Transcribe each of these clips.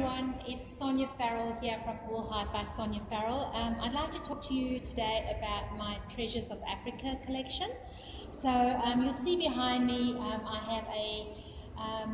everyone, it's Sonia Farrell here from All Hype by Sonia Farrell. I'd like to talk to you today about my Treasures of Africa collection. So you'll see behind me I have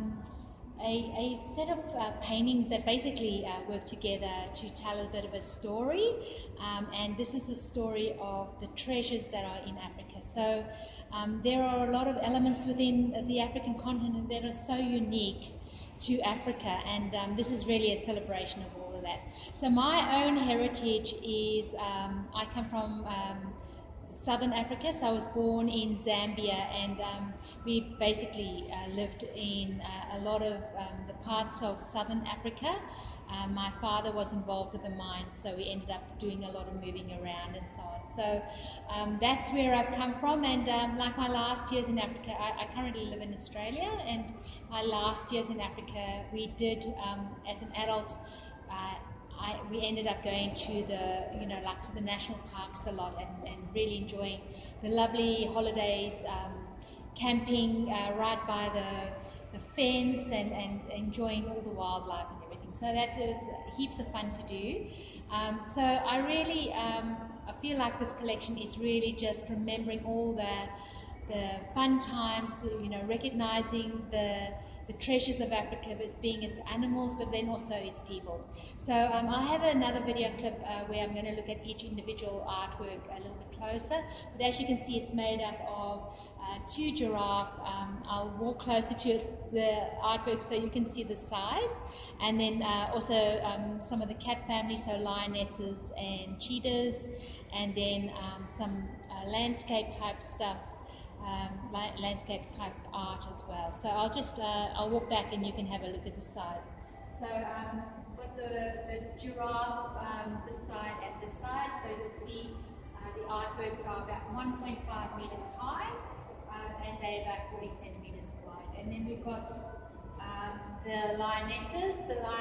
a set of paintings that basically work together to tell a bit of a story, and this is the story of the treasures that are in Africa. So there are a lot of elements within the African continent that are so unique to Africa, and this is really a celebration of all of that. So my own heritage is, I come from Southern Africa, so I was born in Zambia, and we basically lived in a lot of the parts of Southern Africa. My father was involved with the mines, so we ended up doing a lot of moving around and so on. So that's where I've come from, and like my last years in Africa, I currently live in Australia, and my last years in Africa, we did, as an adult, we ended up going to the, like to the national parks a lot, and really enjoying the lovely holidays, camping right by the fence, and enjoying all the wildlife and everything. So that was heaps of fun to do. So I really, I feel like this collection is really just remembering all the fun times, recognizing the treasures of Africa as being its animals, but then also its people. So I have another video clip where I'm going to look at each individual artwork a little bit closer. But as you can see, it's made up of two giraffes. I'll walk closer to the artwork so you can see the size. And then also some of the cat family, so lionesses and cheetahs, and then some landscape type stuff. Landscape type art as well. So I'll walk back and you can have a look at the size. So got the giraffe this side and this side, so you'll see the artworks are about 1.5 meters high, and they're about 40 centimeters wide. And then we've got the lionesses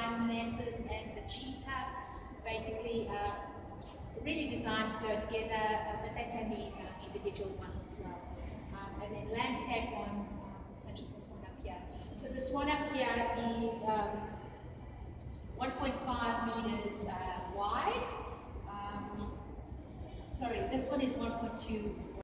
and the cheetah, basically really designed to go together, but they can be individual ones as well. And then landscape ones, such as this one up here. So this one up here is 1.5 meters wide. Sorry, this one is 1.2